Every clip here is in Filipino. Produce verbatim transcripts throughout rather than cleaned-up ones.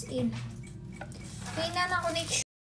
in. Kainan ako ni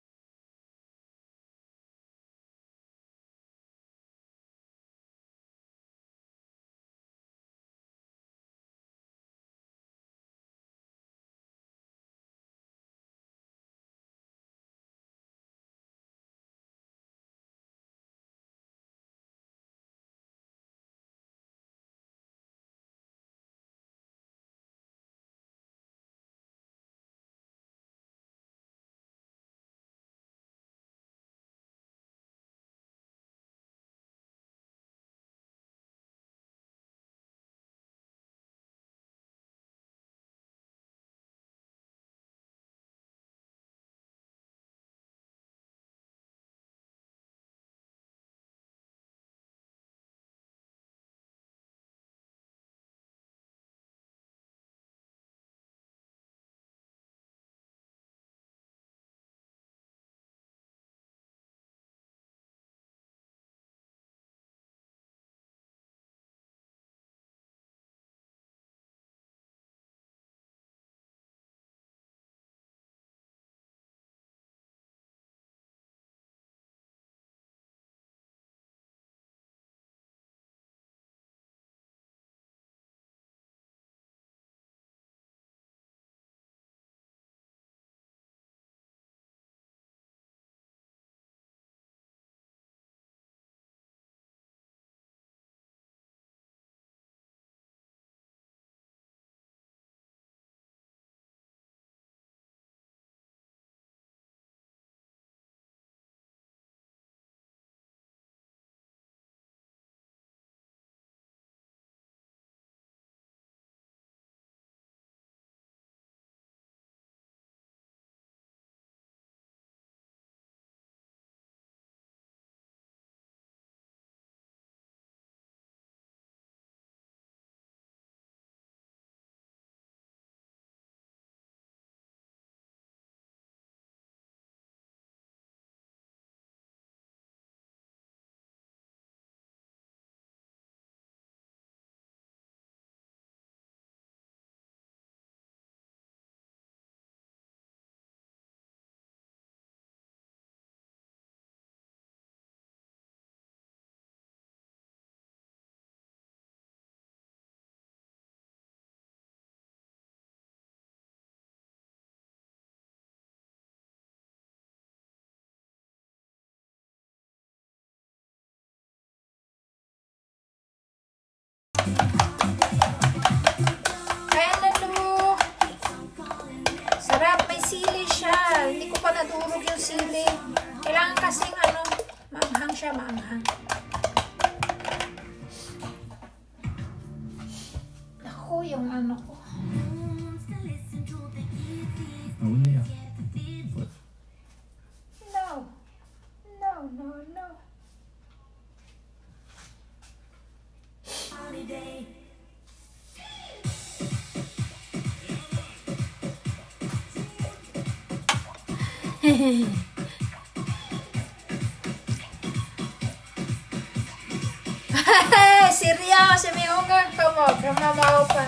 nadurog yung sili. Kailangan kasing ano, maanghang siya, maanghang. Ako, yung ano ko. Oh, yeah. No. No, no, no. Holiday. Seryoso, may ungang pa mo. Kamamaw pa.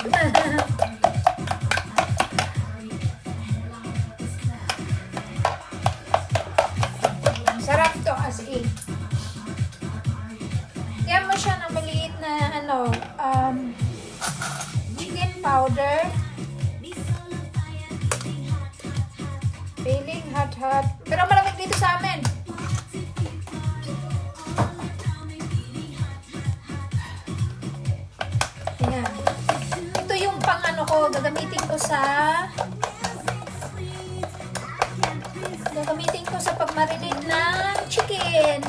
Sarap to as in. Kaya mo siya ng maliit na ano, um, chicken powder. Feeling hot hot. Pero malamig dito sa amin. Ayan. Ito yung pang ano ko. Gagamitin ko sa Gagamitin ko sa pag-marinate ng chicken.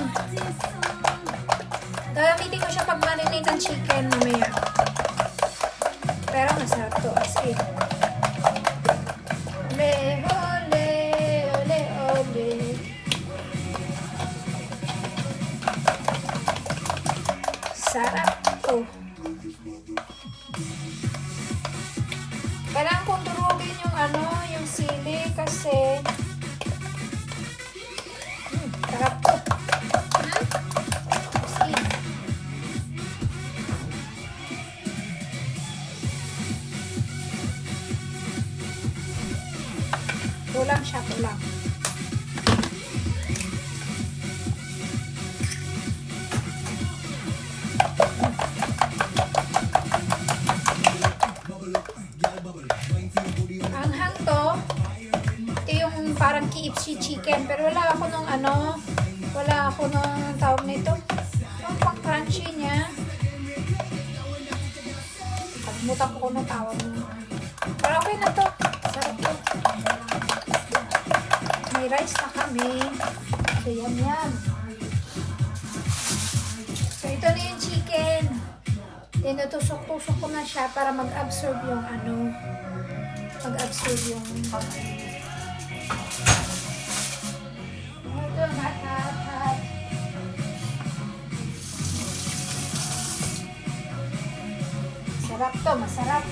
Gagamitin ko siya pag-marinate ng chicken mamaya. Pero masarap to as in. Meho. Sarap to. Kailangan kong durugin yung ano, yung sili kasi hmm, sarap to. Hmm? See? chicken. Pero wala ako nung ano, wala ako nung tawag nito. Yung pang crunchy niya. Pagmutak ko kung tawag mo. Pero okay na to. Sarap to. May rice na kami. So, yan yan. So, ito na yung chicken. Tinutusok-tusok ko na siya para mag-absorb yung ano, mag-absorb yung ito, hot, hot, hot. Sarap to, masarap.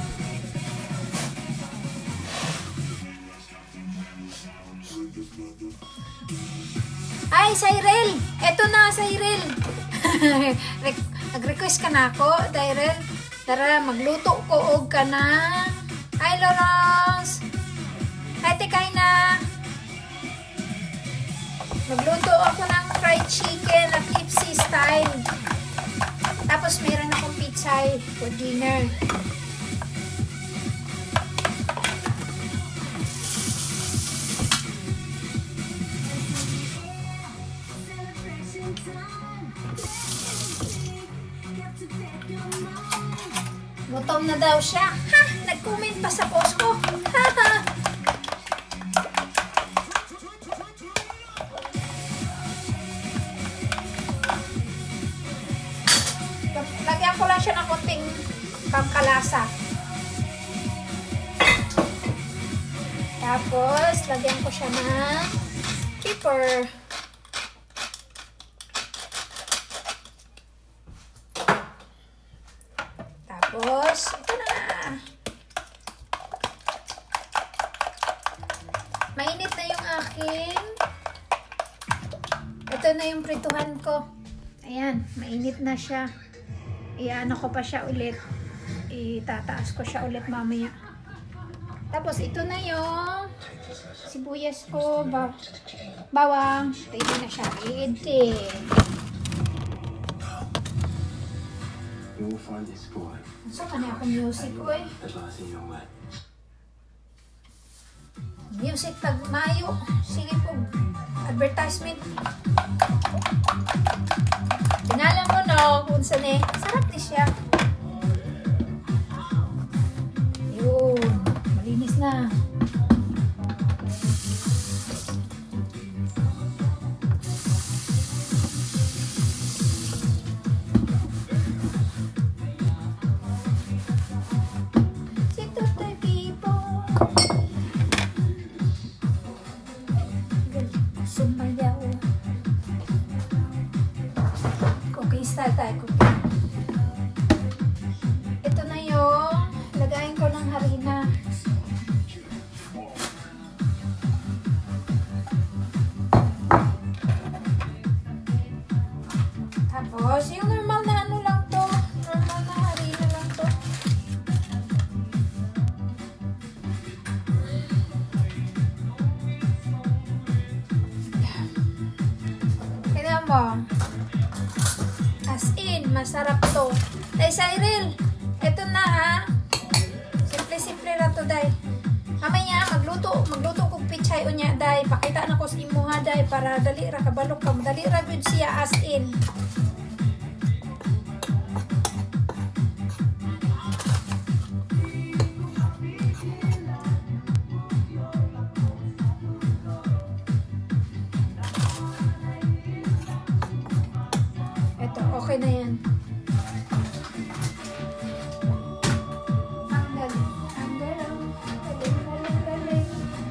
Ay, Cyril! Eto na, Cyril! Nag-request ka na ako, Cyril. Tara, magluto ko og ka na. Hi, Lawrence! Hi, Tekay na! Magluto ako ng fried chicken na K F C style. Tapos mayroon akong pizza for dinner. Gutom na daw siya. Ha! Nag-comment pa sa post ko. Ha ha! Lagyan ko lang siya ng konting pangkalasa. Tapos, lagyan ko siya ng pepper. Tapos, ito na. Mainit na yung aking. Ito na yung prituhan ko. Ayan, mainit na siya. Iano ko pa siya ulit. Itataas ko siya ulit mamaya. Tapos, ito na yung sibuyas ko. Ba bawang. Ready na siya. Ready. You will find this boy. So, kanya akong music ko eh. At last in your way. Music pag mayo. Sige po. Advertisement. Tingala mo no, kung saan eh. Sarap ni siya. Yun. Malinis na. Ito na yung lagayin ko ng harina. Tapos, yung normal na ano lang to. Normal na harina lang to. Kaya mo. As in, masarap to. Day, Cyril, ito na ha. Simple-simple na to, day. Mamaya, magluto, magluto kong pichay o niya, day. Pakita na ko sa imo ha, day, para dali ra kabalok ka. Dali ra good siya, as in. Ito, okay na yan. Ang galing, ang galing, galing, galing, galing.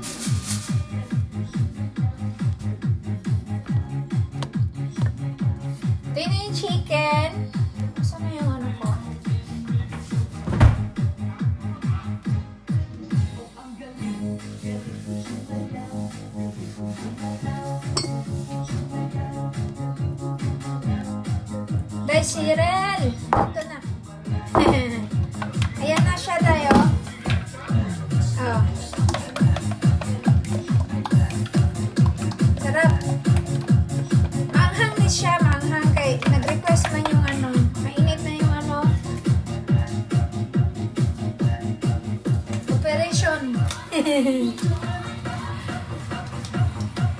Ito na yung chicken. Saan na yung ano ko? Day, Cyril! Ito na. Ayan na siya, day, oh. Oh. Sarap. Maanghang ni siya, maanghang kay nag-request man yung ano. Mainit na yung ano. Operation.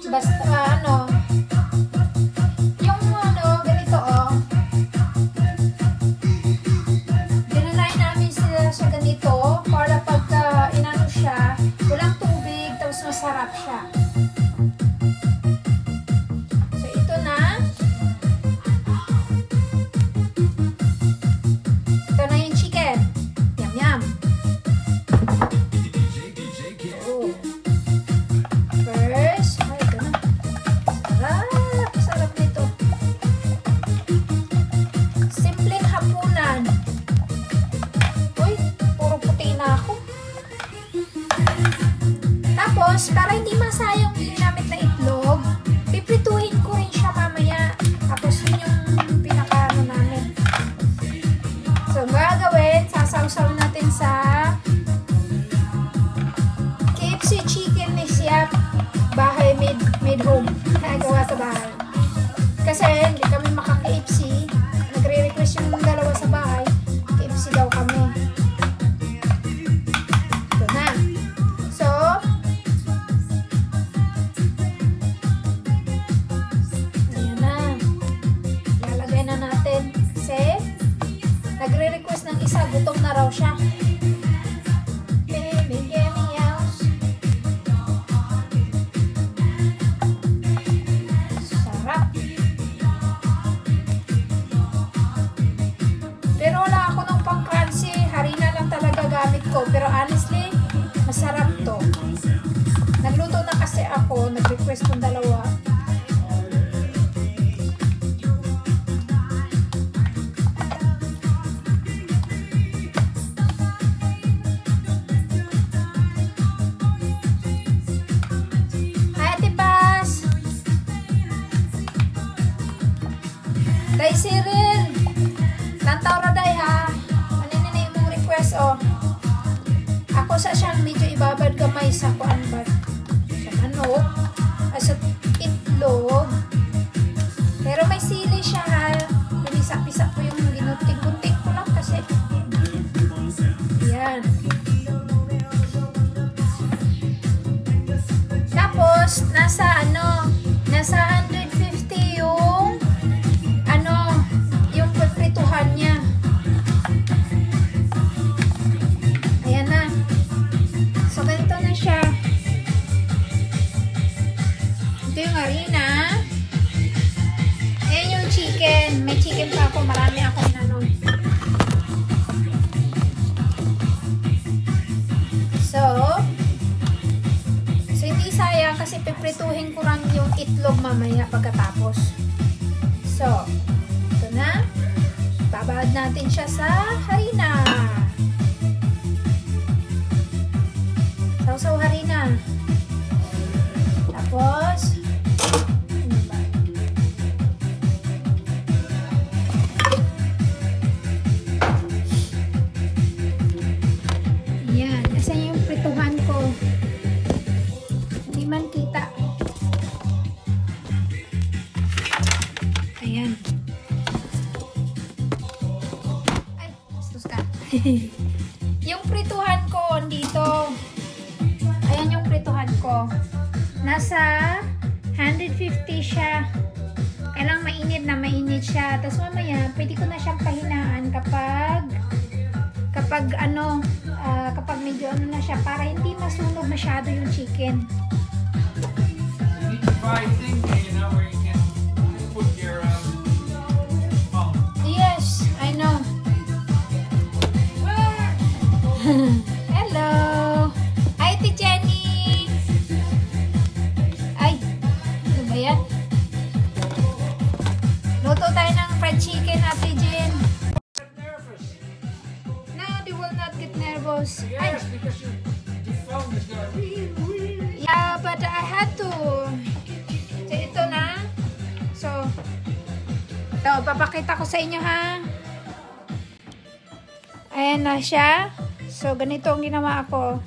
Basta, uh, ano, yung ano, ganito oh. Dinanayin namin sila sa ganito para pagka inano siya, walang tubig, tapos masarap siya. So, ito na. Ito na yung chicken. Yum, yum. Oh. First, ay, ito na. Sarap, sarap nito. Simpleng hapunan. Uy, puro puti na ako. Tapos, para hindi masayang yung ginamit na itlog, piprituhin ko rin siya mamaya. Tapos, yun yung pinakaano namin. So, gagawin, sasawsaw natin sa K F C chicken ni Siap. Bahay made, made home. Nagawa sa bahay. Kasi, hindi kami maka-K F C. Nagre-request yung dalawa sa bahay. K F C daw kami. Ito na. So, ayan na. Lalagay na natin. Kasi, nagre-request ng isa. Gutom na raw siya. Baby, get me out. Sarap. Pero wala ako ng pang-crunchy. Harina lang talaga gamit ko. Pero honestly, masarap to. Nagluto na kasi ako. Nag-request ng dalawa. Hi, Ate Paz! Day Cyril! Lantaw ra day ha! Ano na yung request oh? Ako sa siyang medyo ibabad gamay sa kuan ba? Sa manok, ay sa itlog. Pero may sili siya ha. Pinisa-pisa ko yung ginutik-guntik ko lang kasi. Yan. Tapos, nasa ano, nasa one hundred fifty yung ano, yung prituhan niya. Ayan na. So, ganito na siya. Ito yung harina. Ayan yung chicken. May chicken pa ako. Marami ako inano. So, so hindi sayang kasi piprituhin ko lang yung itlog mamaya pagkatapos. So, ito na. Babad natin siya sa harina. Sausaw harina. Tapos, ano ba? Yan. Asan yung prituhan ko? Hindi man kita. Ayan. Ay, bastos ka. Yung prituhan ko dito. Ayan yung prituhan ko. Nasa one hundred fifty siya. Kailang mainit na mainit siya. Tapos mamaya, pwede ko na siyang pahinaan kapag kapag ano, uh, kapag medyo ano na siya para hindi masunog masyado yung chicken. You need to buy thing, you know, where you can put your um, phone. Yes, I know. Hello! Hi, Ate Jenny! Ay, ano ba yan? Luto tayo ng fried chicken, Ate Jen. Get nervous. No, they will not get nervous. Ay, Yes, because your, your phone is going wee, wee. yeah, but I had to. So, ito na. So, ito, papakita ko sa inyo ha. Ayan na siya. So, ganito ang ginawa ko.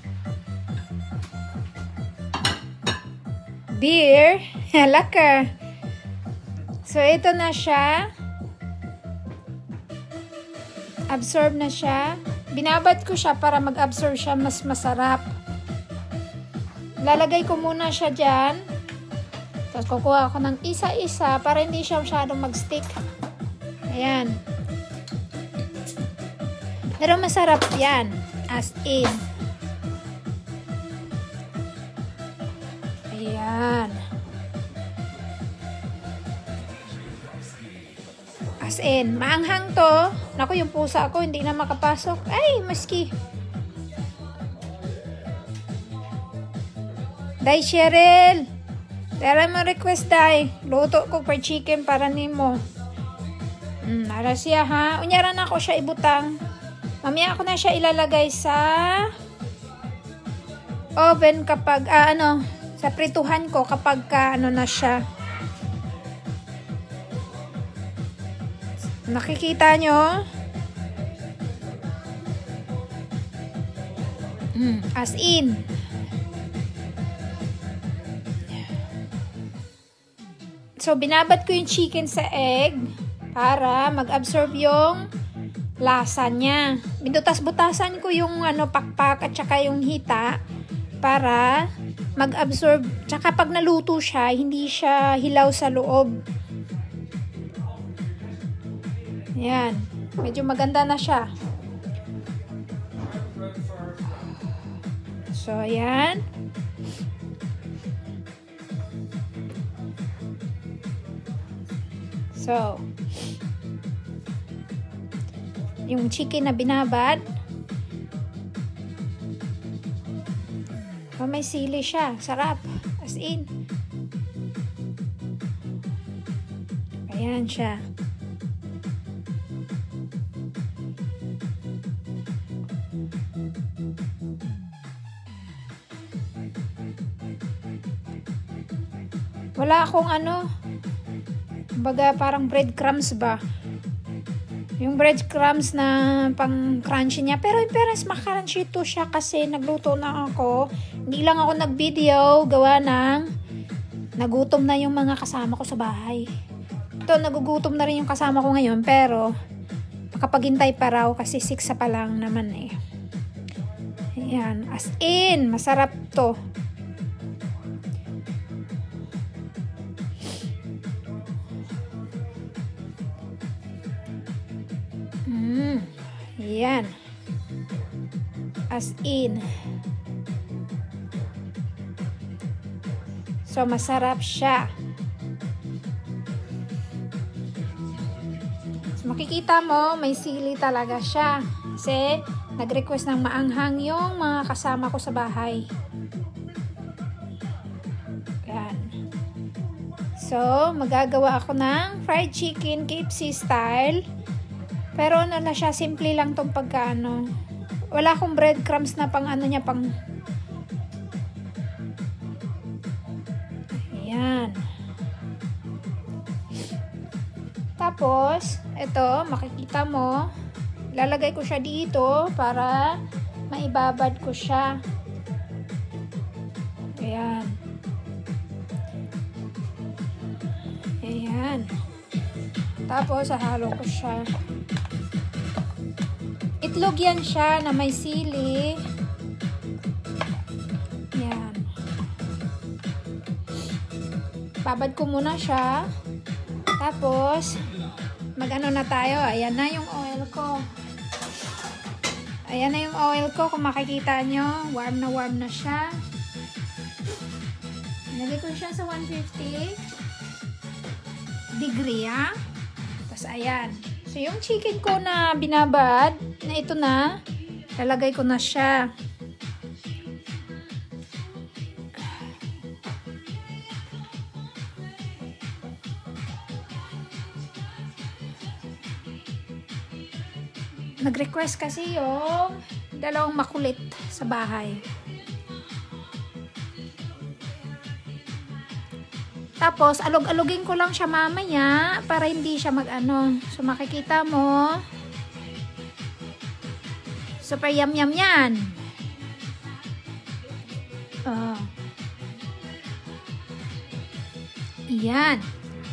Beer. Laka. So, ito na siya. Absorb na siya. Binabad ko siya para mag-absorb siya mas masarap. Lalagay ko muna siya dyan. Tapos kukuha ako ng isa-isa para hindi siya masyadong mag-stick. Ayan. Pero masarap yan. As in. Ayan. As in. Maanghang to. Naku, yung pusa ko hindi na makapasok. Ay, maski. Day, Cheryl. Tara mo request, Day. Luto ko per chicken para nimo. Hmm, nara siya, ha? Unyara na ako siya ibutang. Mamaya ako na siya ilalagay sa oven kapag, ah, ano, sa prituhan ko kapag ka, ano na siya. Nakikita nyo? Hmm, as in. So, binabad ko yung chicken sa egg para mag-absorb yung lasa niya. Binutas-butasan ko yung ano, pakpak at saka yung hita para mag-absorb. Tsaka pag naluto siya, hindi siya hilaw sa loob. Ayan. Medyo maganda na siya. So, ayan. So, yung chicken na binabad, oh, may sili siya. Sarap. As in. Ayan siya. Wala akong ano, baga parang breadcrumbs ba? Yung breadcrumbs na pang crunchy niya. Pero in fairness, makarunchy to siya kasi nagluto na ako. Hindi lang ako nag-video, gawa ng nagutom na yung mga kasama ko sa bahay. Ito, nagugutom na rin yung kasama ko ngayon, pero makapaghintay pa raw kasi six pa lang naman eh. Ayan, as in, masarap to. Mm, yan. As in. So, masarap siya. So, makikita mo, may sili talaga siya. Kasi, nag-request ng maanghang yung mga kasama ko sa bahay. Yan. So, magagawa ako ng fried chicken K F C style. Pero ano na siya, simple lang tong pagkaano. Wala akong breadcrumbs na pang ano niya, pang... Ayan. Tapos, ito, makikita mo, lalagay ko siya dito para maibabad ko siya. Ayan. Ayan. Tapos, hahalo ko siya. Itlog yan siya na may sili. Yan. Babad ko muna siya. Tapos, mag-ano na tayo. Ayan na yung oil ko. Ayan na yung oil ko. Kung makikita nyo, warm na warm na siya. Nalagay ko siya sa one fifty degree, ha? Tapos, ayan. So, yung chicken ko na binabad, na ito na, lalagay ko na siya. Nag-request kasi yung dalawang makulit sa bahay. Tapos, alog-alogin ko lang siya mamaya para hindi siya mag-ano. So, makikita mo. Super yum-yum yan. Oh. Yan.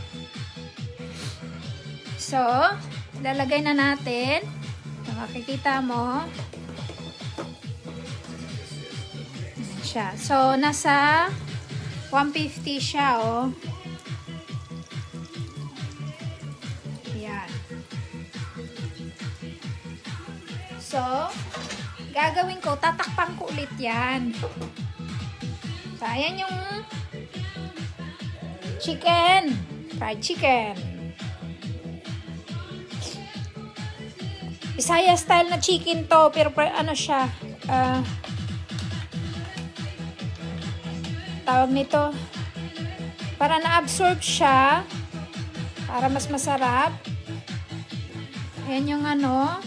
So, lalagay na natin. So, makikita mo. Yan siya. So, nasa one fifty siya, oh. Yan. So, gagawin ko, tatakpan ko ulit yan. So, ayan yung chicken. Fried chicken. Bisaya style na chicken to, pero ano siya, uh, tawag nito, para na-absorb siya, para mas masarap. Ayan yung ano,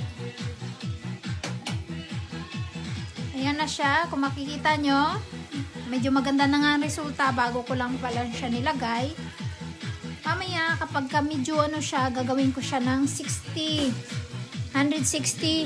ayan na siya, kung makikita nyo, medyo maganda na nga ang resulta, bago ko lang pala siya nilagay. Mamaya, kapag ka medyo ano siya, gagawin ko siya ng sixty, one sixty.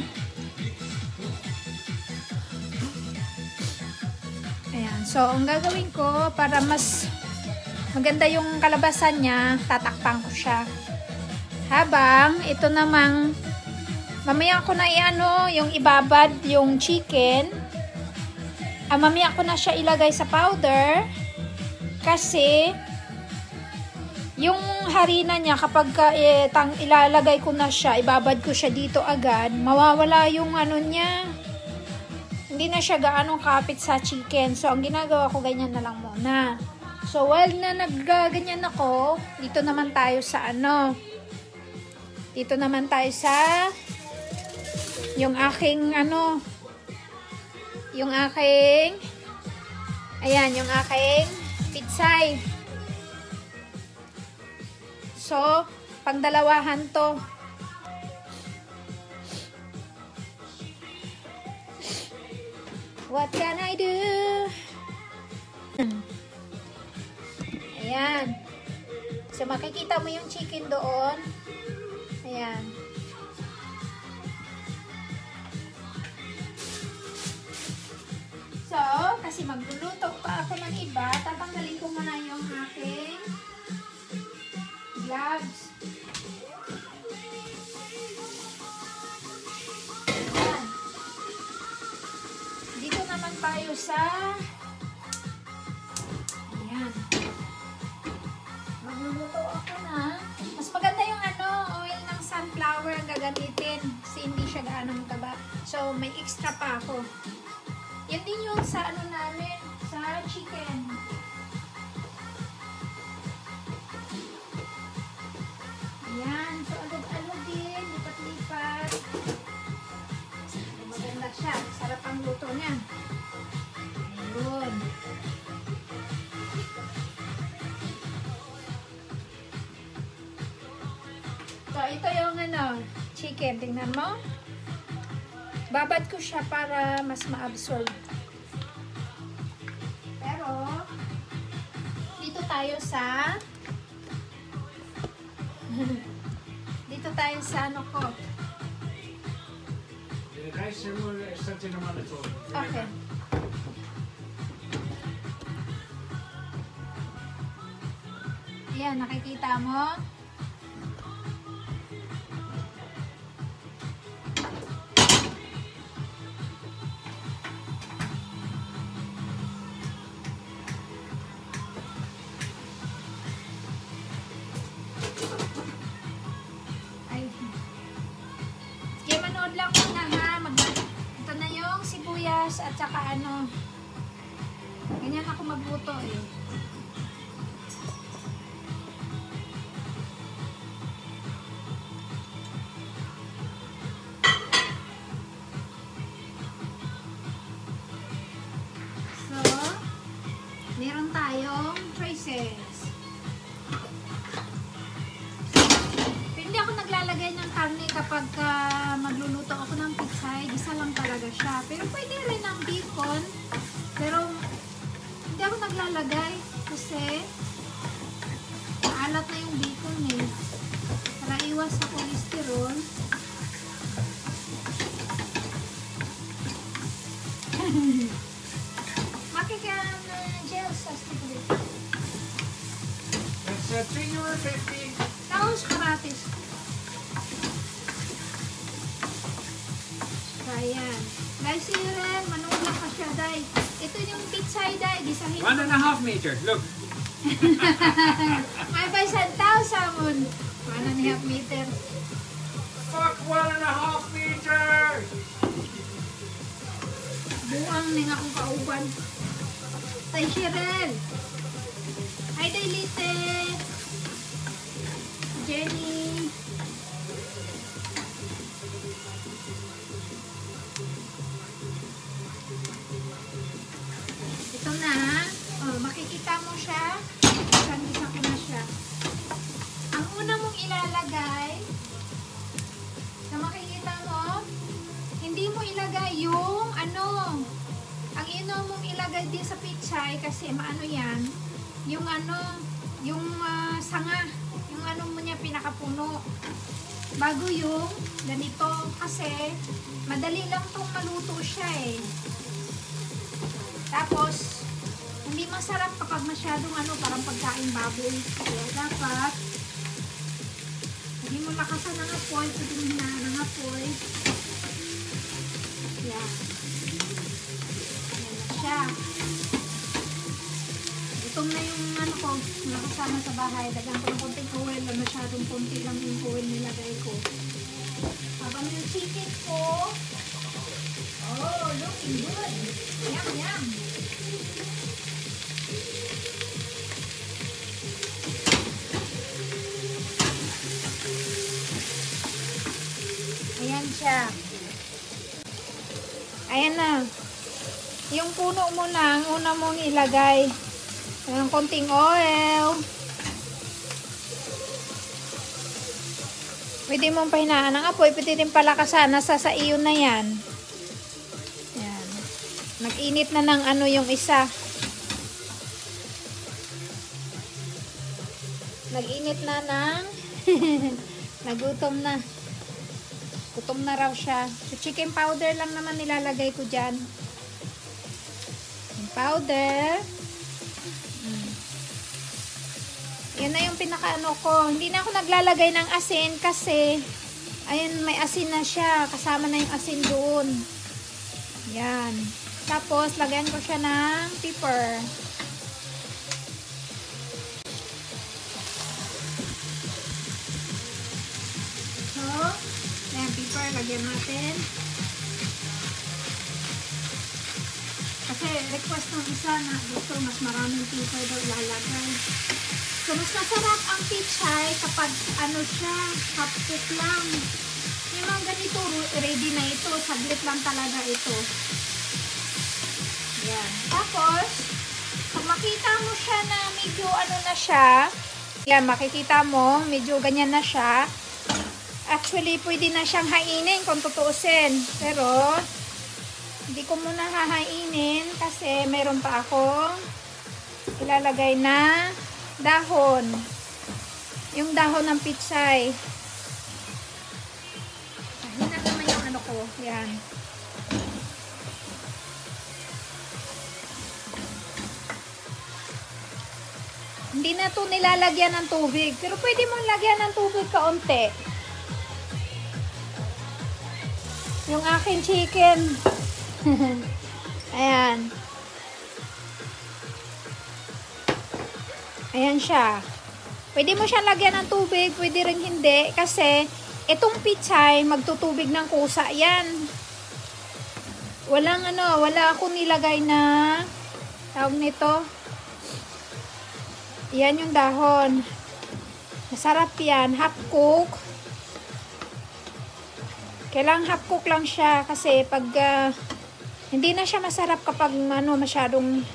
Ayan. So, ang gagawin ko, para mas maganda yung kalabasan niya, tatakpan ko siya. Habang, ito namang, mamaya ko na i-ano, yung ibabad, yung chicken. Ah, mamaya ko na siya ilagay sa powder. Kasi, yung harina niya, kapag eh, tang, ilalagay ko na siya, ibabad ko siya dito agad, mawawala yung ano niya. Hindi na siya gaano kapit sa chicken. So, ang ginagawa ko, ganyan na lang muna. So, while na nagganyan ako, dito naman tayo sa ano, dito naman tayo sa yung aking ano, yung aking, ayan, yung aking pitsay. So, pangdalawahan to. What can I do? Ayan. So, makikita mo yung chicken doon. Ayan. So, kasi magluluto pa ako ng iba, tatanggalin ko muna yung aking gloves. Ayan. Dito naman tayo sa ayan. Magluluto ako na. Mas maganda yung ano, oil ng sunflower ang gagamitin kasi hindi siya gaano mataba. So, may extra pa ako. Yan din yung sa ano namin, sa chicken. Ayan. So, alog-alog din. Lipat-lipat. Maganda siya. Sarap ang luto niya. Ayun. So, ito yung ano, chicken. Tingnan mo. Babad ko siya para mas ma-absorb. Pero, dito tayo sa dito tayo sa ano ko. Okay. Ayan, nakikita mo? Lang muna ha, mag ito na yung sibuyas at saka ano, ganyan ako magluto eh. So, meron tayong traces. Hindi ako naglalagay ng karne kapag uh, magluluto ako ng pitsay. Isa lang talaga siya. Pero pwede rin ng bacon. Pero hindi ako naglalagay kasi maalat na yung bacon eh. Para iwas sa cholesterol. Makikita na gel sa stick. That's uh, three euro fifty. Tapos karatis. Ayan. Guys, rin, manula ka siya, day. ito yung pizza day. Gisahin One and a half meters. Look. May by one thousand. One and a half meter. Fuck one and a half meters. Buang ning akong kauban. Tay Cheryl. Hi day Lite. Jenny. Ito na. Oh, makikita mo siya. Isang-isa ko na siya. Ang una mong ilalagay, na makikita mo, hindi mo ilagay yung ano, ang ino mong ilagay din sa pichay kasi maano yan, yung ano, yung uh, sanga, yung ano mo niya pinakapuno. Bago yung ganito kasi madali lang tong maluto siya eh. Tapos, hindi masarap kapag masyadong ano, parang pagkain baboy. Kaya dapat, hindi mo lakasan ng apoy, pwede mo hinaan ng apoy. Yan. Yan na siya. Gutom na yung ano ko, nakasama sa bahay. Dagan ko ng konting oil, na masyadong konti lang yung oil nilagay ko. Habang yung chicken ko, oh, looking good. Yum, yum. Ayan siya. Ayan na. Yung puno mo lang, una mong ilagay. Ayan, konting oil. Pwede mong pahinaan ng apoy. Pwede din palakasan. Nasa sa iyo na yan. Ayan. Nag-init na ng ano yung isa. Nag-init na ng nagutom na. Gutom na raw siya. So, chicken powder lang naman nilalagay ko dyan. Chicken powder. Mm. Yan na yung pinaka-ano ko. Hindi na ako naglalagay ng asin kasi ayun, may asin na siya. Kasama na yung asin doon. Yan. Tapos, lagyan ko siya ng pepper. So, ayan, pepper, lagyan natin. Kasi request ng isa na gusto mas maraming pepper daw ilalagay. So, mas masarap ang pichay kapag ano siya, half cook lang. Yung mga ganito, ready na ito. Saglit lang talaga ito. Ayan. Tapos, pag makita mo siya na medyo ano na siya, yan, makikita mo, medyo ganyan na siya. Actually, pwede na siyang hainin kung tutuusin. Pero, hindi ko muna hahainin kasi meron pa akong ilalagay na dahon. Yung dahon ng pichay. Ayan na naman yung ano ko. Yan. Hindi na ito nilalagyan ng tubig. Pero pwede mong lagyan ng tubig kaunti. Yung aking chicken. Ayan. Ayan siya. Pwede mo siyang lagyan ng tubig, pwede rin hindi. Kasi, itong pichay, magtutubig ng kusa. Yan. Walang ano, wala akong nilagay na tawag nito. Yan yung dahon. Masarap yan. Half cook. Kailangan half cook lang siya kasi pag uh, hindi na siya masarap kapag ano, masyadong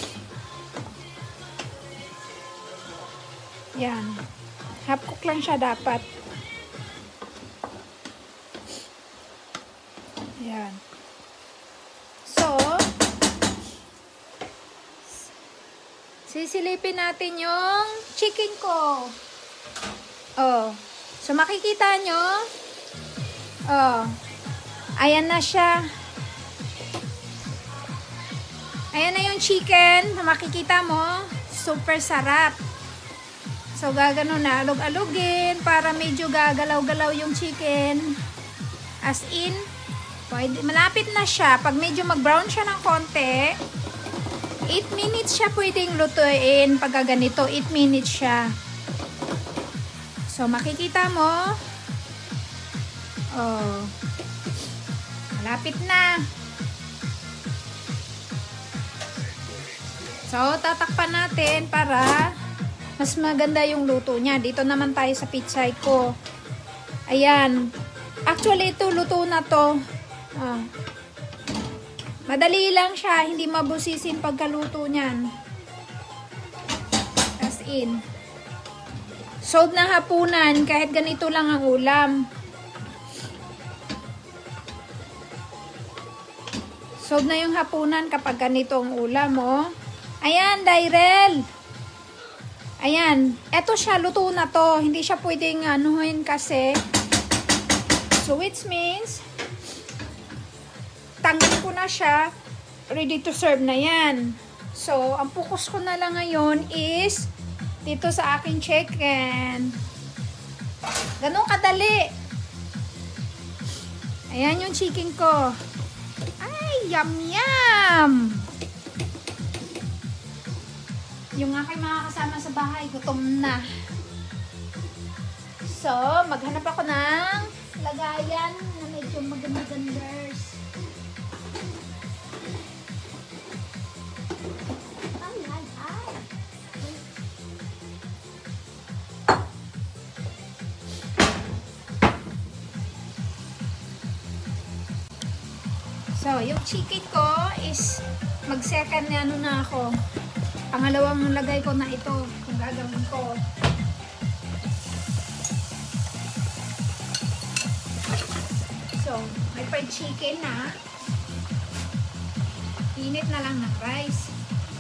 yan. Half cook lang siya dapat. Yan. So, sisilipin natin yung chicken ko. Oh. So, makikita nyo, oh, ayan na siya. Ayan na yung chicken. Makikita mo, super sarap. So, gagano na, alog-alogin para medyo gagalaw-galaw yung chicken. As in, pwede, malapit na siya. Pag medyo mag-brown siya ng konti, eight minutes siya pwedeng lutuin pag ganito. eight minutes siya. So, makikita mo. Oh. Malapit na. So, tatakpan natin para mas maganda yung luto niya. Dito naman tayo sa pitsay ko. Ayan. Actually, ito, luto na to. Oh. Madali lang siya. Hindi mabusisin pagkaluto niyan. As in. Solve na hapunan kahit ganito lang ang ulam. Solve na yung hapunan kapag ganito ang ulam, oh. Ayan, Dairel. Ayan. Eto siya, luto na to. Hindi siya pwedeng anuhin kasi. So, which means, tanggalin ko na siya. Ready to serve na yan. So, ang focus ko na lang ngayon is dito sa aking chicken. Ganun kadali. Ayan yung chicken ko. Ay, yum yum! Yung aking mga kasama sa bahay, gutom na. So, maghanap ako ng lagayan na medyo maganda-ganders. Ay, ay, ay. So, yung chicken ko is mag-second na ano na ako. Pangalawang lagay ko na ito kung gagawin ko. So, may fried chicken na. Init na lang ng rice.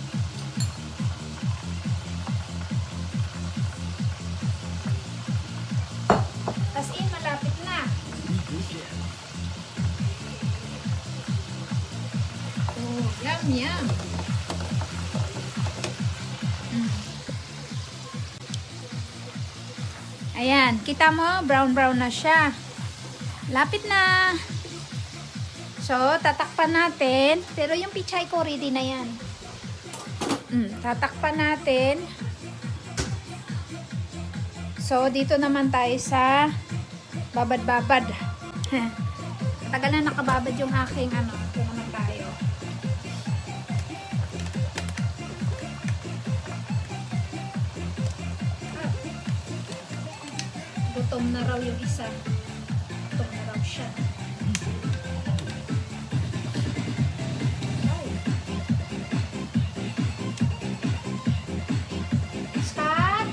As in, malapit na. Oh, yum, yum. Ayan, kita mo, brown-brown na siya. Lapit na. So, tatakpan natin. Pero yung pichay ko, ready na yan. Mm, tatakpan natin. So, dito naman tayo sa babad-babad. Tagal na nakababad yung aking ano. Ito naman tayo. Gutom na raw yung isa. Gutom na raw siya. Stop!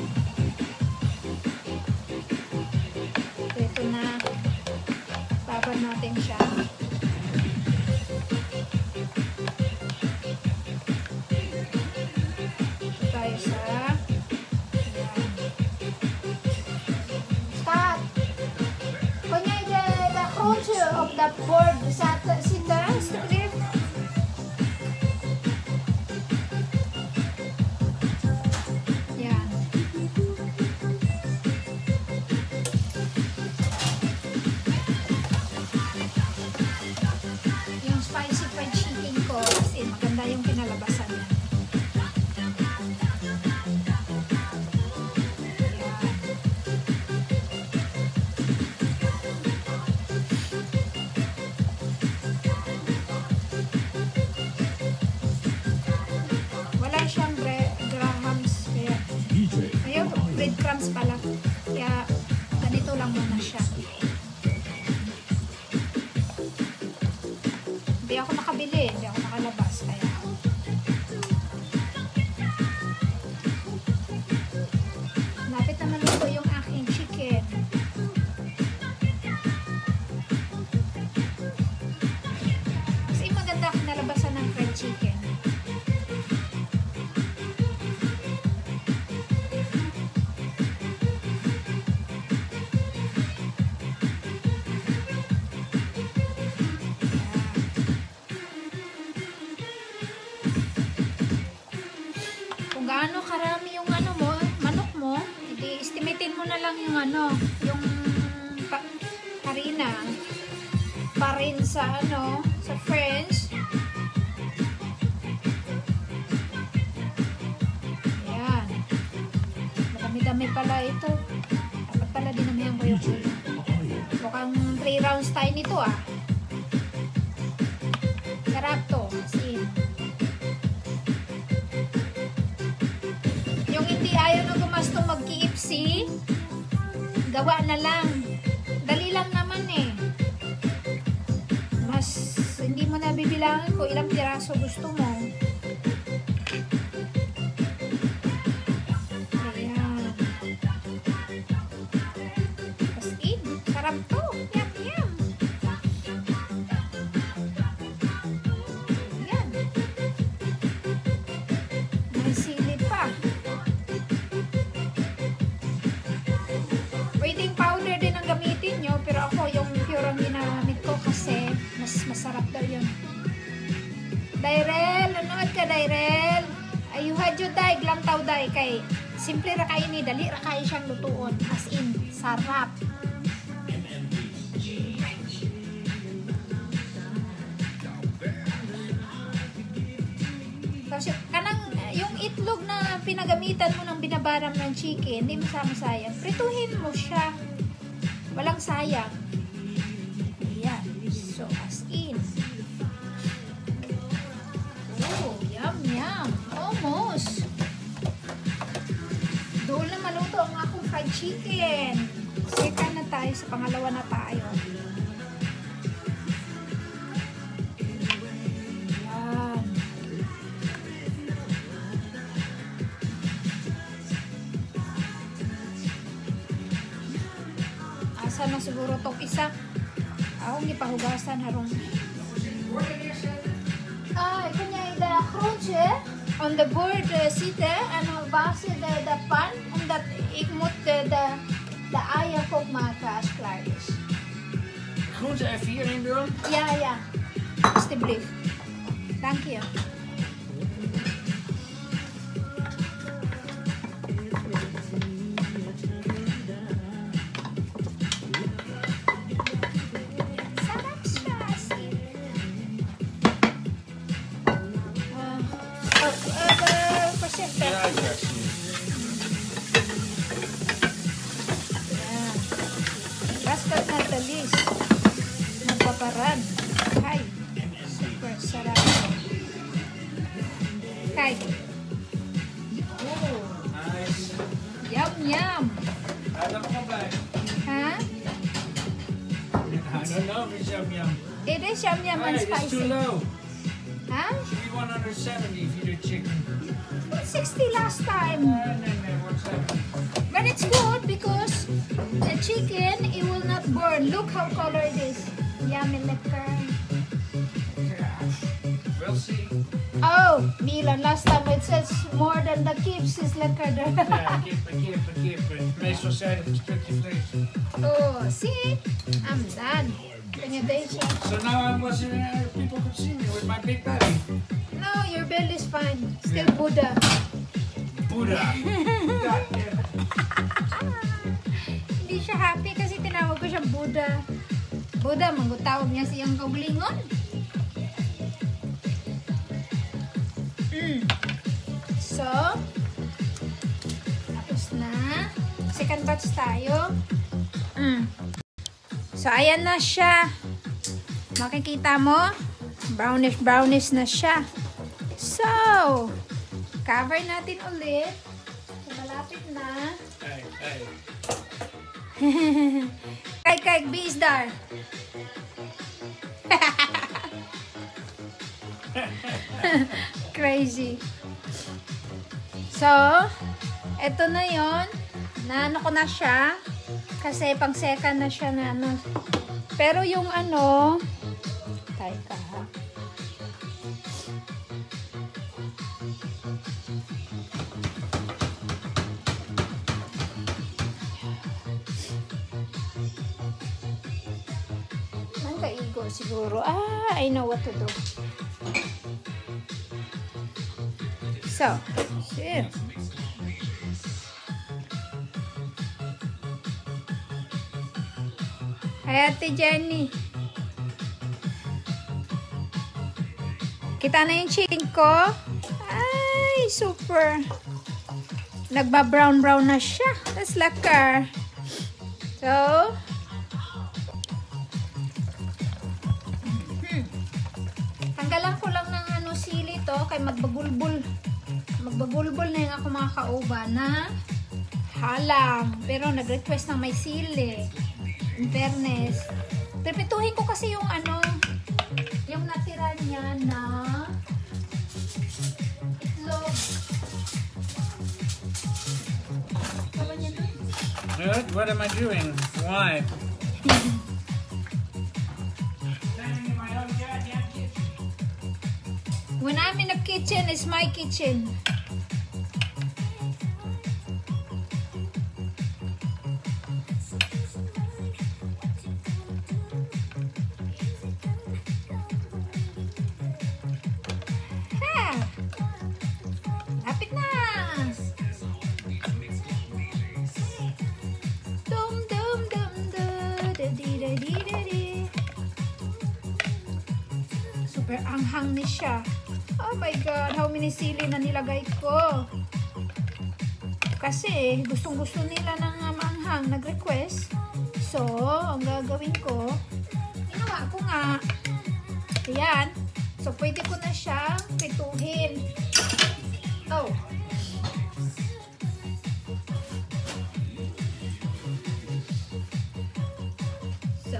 Ito na. Babad natin siya. Ito tayo sa of the board sa sita strip. Yan. Yung spicy fried chicken ko kasi maganda yung kinalabasan niya. Breadcrumbs pala. Kaya ganito lang muna siya. Hindi ako nakabili. Hindi ako nakalabas. Kaya lapit na maluto yung aking chicken. Kasi maganda ako nalabasan ng fried chicken. Gaano karami yung ano mo, manok mo, hindi estimatein mo na lang yung ano, yung pa, harina pa rin sa ano, sa French. dami pala ito. Dapat pala dinamihan ko yung ulo. Mukhang three rounds tayo nito ah. Sarap to. See? Yung hindi ayaw na gumasto mag-K F C, gawa na lang. Dali lang naman eh. Mas hindi mo na bibilangin kung ilang piraso gusto mo. Ayan. As in, sarap to. Yum, yum. Ayan. May sili pa. Pwedeng powder din ang gamitin nyo, pero ako yung pure ang ginamit ko kasi mas masarap daw yun. Dairel, nanood ka Dairel. Ayuha dyo day, glang tao day kay simple ra kayo ni, dali ra kayo siyang lutuon. As in, sarap. Kasi kanang yung itlog na pinagamitan mo ng binabaram ng chicken, hindi mo sama sayang. Prituhin mo siya. Walang sayang. Ayan. So, as in. Oh, yum, yum. Almost. Doon na maluto ang akong fried chicken. Second na tayo. Sa pangalawa na tayo. Ayan. Asa na siguro tong isa. Akong gipahugasan harong. Ah, kanya ida kroche on the board uh, site ano base the the pan on that ikmut the the the aya kok makas klaris. Groente even hierin doen. Ja, ja. Alsjeblieft. Dank je. Sarap siya. Ah, oh, uh, pasyente. Ja, ja, zie je. Ayan. Basket na talis. Magpaparan. Hay. Super sarap. Hay. Oh. Nice. Yum, yum. Hij er nog bij. Ha? I don't know if it's yum yum. It is yum, yum and Hey, it's too spicy. low. Ha? Should be one hundred seventy if you do chicken. sixty last time. Uh, no, no, one seventy. But it's good because the chicken, it will not burn. Look how color it is. Yummy lekker. We'll see. Oh, Milan, last time it says more than the keeps is lekker. Ja, kip, kip, kip. Meestal zijn het een stukje vlees. Oh, see? I'm done. Can you taste it? So now I was in, uh, people could see me with my big belly. No, your belly is fine. Still Yeah. Buddha. Buddha. God, yeah. Hindi siya happy kasi tinawag ko siya Buddha. Buddha, manggutawag niya siyang kaulingon. Mm. So, tapos na. Second batch tayo. Mm. So, ayan na siya. Makikita mo, brownish brownish na siya. So, cover natin ulit. So, malapit na. Hey, hey. Kijk, kijk, Beesdar. Crazy. So, eto na yon. Naano ko na siya. Kasi pang second na siya na ano. Pero yung ano, teka ha. Man kaigo siguro. Ah, I know what to do. So, shit. Ay, Ate Jenny. Kita na yung chicken ko. Ay, super. nagba-brown-brown na siya. That's lekker. So, hmm. tanggalan ko lang ng ano, sili to, kay magbagulbul. Magbagulbul na yung ako mga kauba na halang. Pero nag-request ng may sili. In fairness. Pipituhin ko kasi yung ano, yung natira niya na itlog. What? What am I doing? Why? When I'm in the kitchen, it's my kitchen. Ha! Lapit na! Dum dum dum da da di da di da di. Super anghang ni siya. Oh my God, how many sili na nilagay ko? Kasi gustong gusto nila ng manghang, nag-request. So, ang gagawin ko, ginawa ko nga. Ayan. So, pwede ko na siyang pituhin. Oh. So,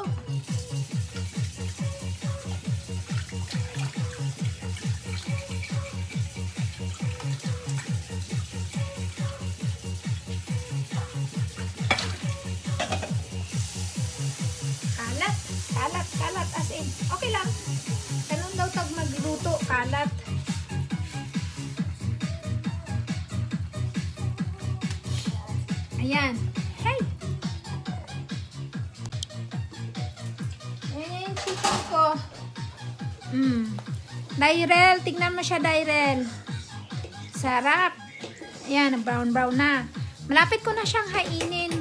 kalat, kalat, kalat as in. Okay lang. Ganun daw tag magluto, kalat. Ayan. Hey! Eh, chicken ko. Mm. Dairel, tingnan mo siya, Dairel. Sarap. Ayan, brown-brown na. Malapit ko na siyang hainin.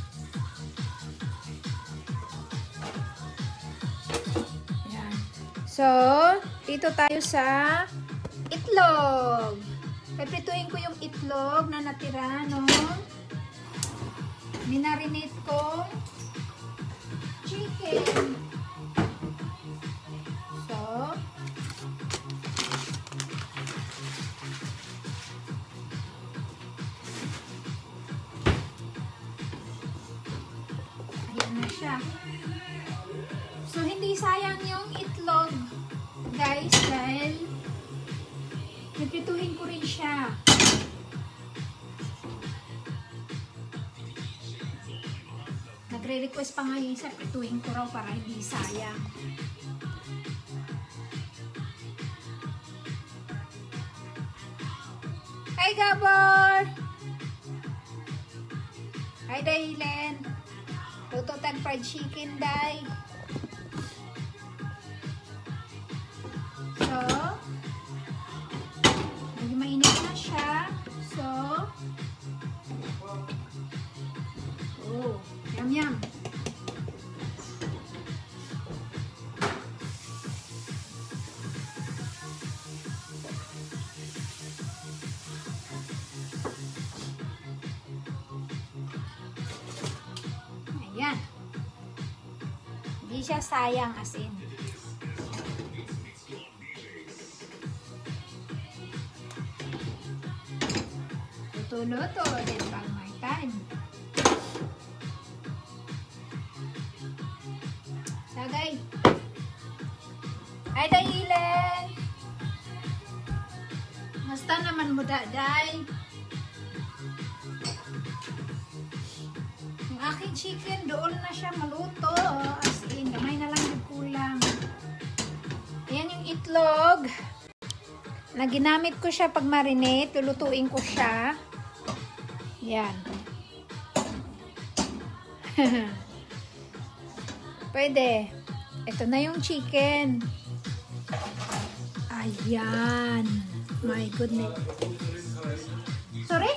Ayan. So, dito tayo sa itlog. Piprituin ko yung itlog na natira, no? Minarinate ko chicken. So, ayan na siya. So, hindi sayang yung itlog, guys, dahil piprituhin ko rin siya. Nagre-request pa nga yung isa, pituin ko raw para hindi sayang. Hi, Gabor! Hi, Dailen! Luto tag fried chicken, Day. So, medyo mainit na siya. So, oh, yum yum. Ayan. Hindi siya sayang as in. Luto-luto din pang my time. Sagay. Ay, Dailen! Basta naman mo, Day. Yung aking chicken, doon na siya maluto. As in, gamay na lang yung kulang. Ayan yung itlog. Na ginamit ko siya pag marinate. Lulutuin ko siya. Yan. Pwede. Ito na yung chicken. Ayan. My goodness. Sorry?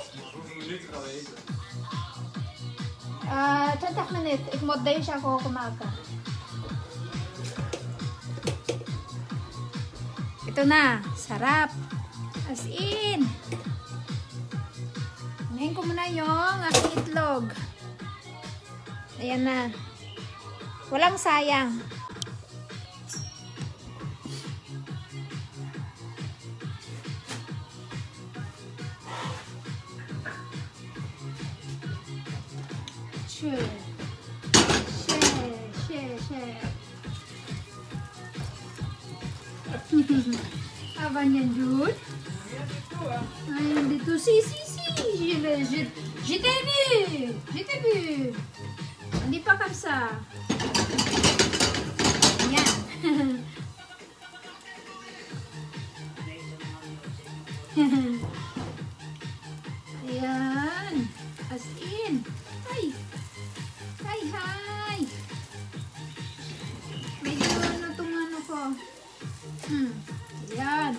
Ah, uh, twintig minutes. Ik moet deze ako kumaga. Ito na. Sarap. As in. Ngayon ko muna yung aking itlog. Ayan na. Walang sayang. Share. Share. Share. Share. Apa niyan, Jude? Ay, dito. Si, si, si. Je, je, je t'ai vu. Je t'ai vu. Hindi pa kapsa. Ayan. Ayan. As in. Ay. Hi, hi. Medyo ano itong ano ko. Hmm. Ayan.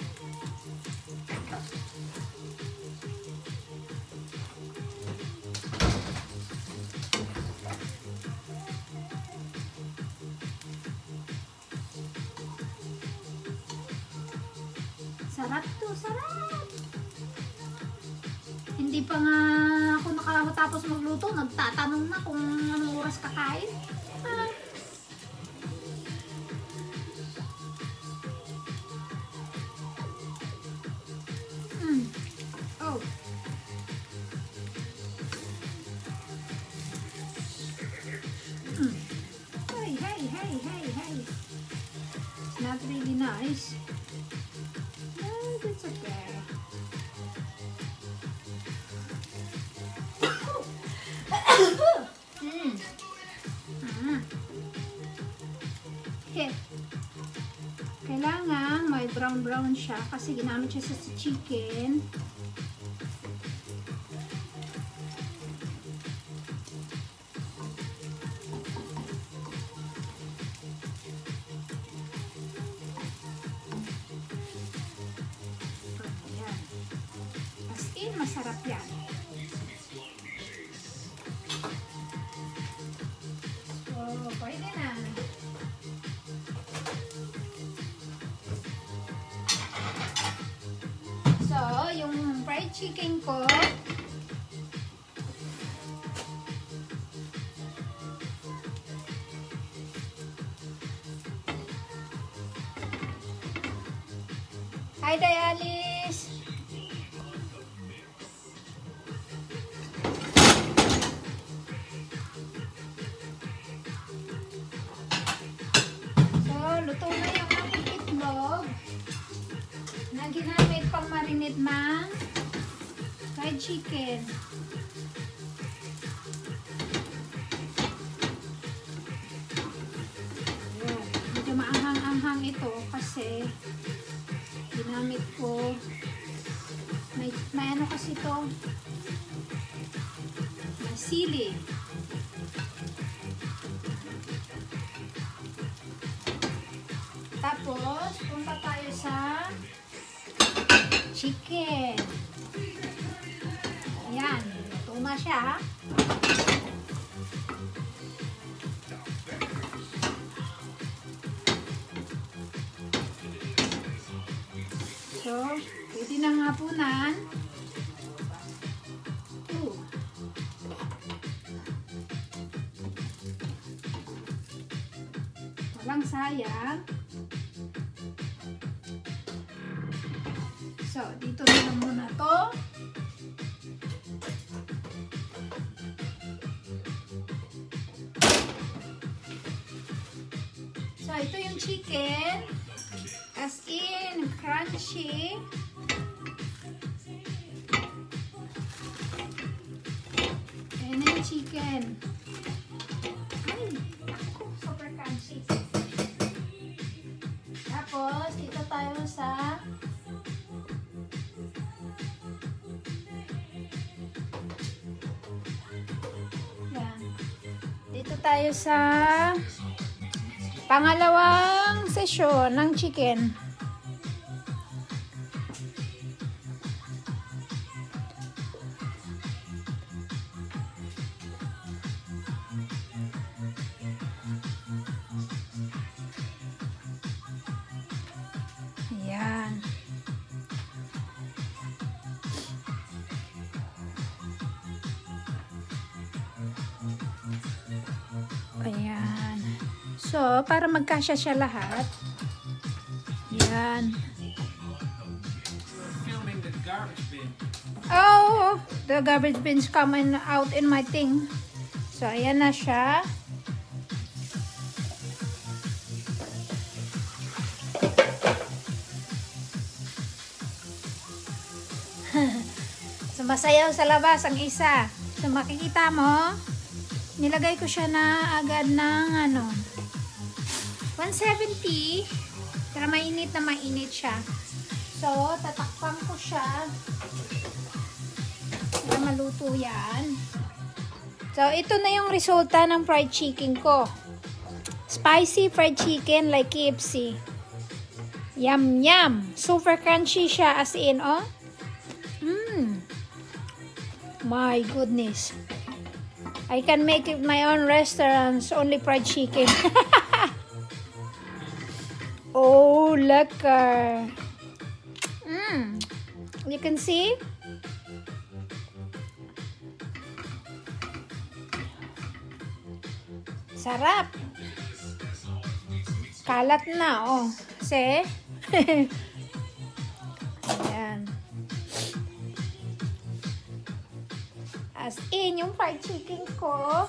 Sarap to, sarap. Hindi pa nga ako nakatapos magluto, nagtatanong na kung anong oras kakain. Ah. Mm. Oh. Mm. Hey, hey, hey, hey, hey. It's not really nice. It's okay. mm. Mm. Okay. Kailangan may brown-brown siya kasi ginamit siya sa chicken. Masarap yan. So, pwede na. So, yung fried chicken ko, hi, Dialis! Luto na yung aking itlog na ginamit pang marinate ng fried chicken. Ayan. Medyo maanghang-anghang ito kasi ginamit ko may, may ano kasi ito may sili. Tapos, punta tayo sa chicken. Ayan. Ito na siya. So, pwede na nga hapunan. Ooh. Walang sayang. So, dito na lang muna to. So, ito yung chicken. As in, crunchy. Ayan na yung chicken. Ay, super crunchy. Tapos, dito tayo sa Dito tayo sa pangalawang sesyon ng chicken. Ayan. So, para magkasya siya lahat. Yan. Filming the garbage bin. Oh, the garbage bin's coming out in my thing. So, ayan na siya. So, masayaw sa labas ang isa. So, makikita mo, nilagay ko siya na agad ng ano, one seventy. Pero mainit na mainit siya. So, tatakpan ko siya para maluto yan. So, ito na yung resulta ng fried chicken ko. Spicy fried chicken like K F C. Yum, yum. Super crunchy siya as in, oh. Mmm. My goodness. I can make it my own restaurants, only fried chicken. Oh, lekker. Mmm. You can see? Sarap. Kalat na, oh. See? Ayan. As in, yung fried chicken ko.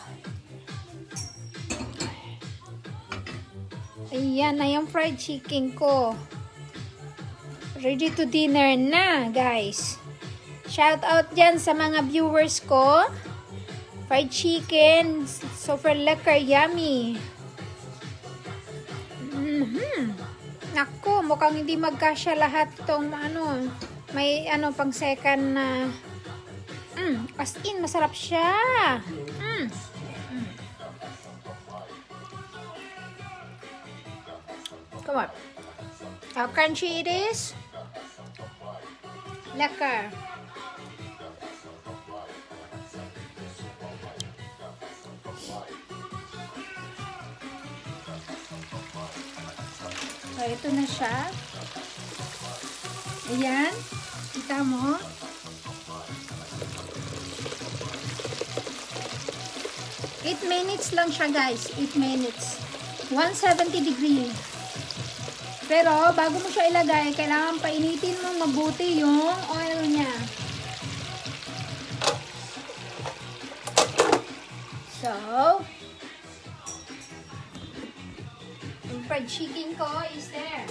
Ayan na yung fried chicken ko. Ready to dinner na, guys. Shout out dyan sa mga viewers ko. Fried chicken, super lekker, yummy. Mm-hmm. Naku, mukhang hindi magkasya lahat itong ano, may ano pang second na mm, as in, masarap siya. Mm. Mm. Come on. How crunchy it is. Lekker. So, ito na siya. Ayan. Kita mo. eight minutes lang siya, guys. eight minutes. one seventy degree. Pero, bago mo siya ilagay, kailangan painitin mo mabuti yung oil niya. So, yung fried chicken ko is there.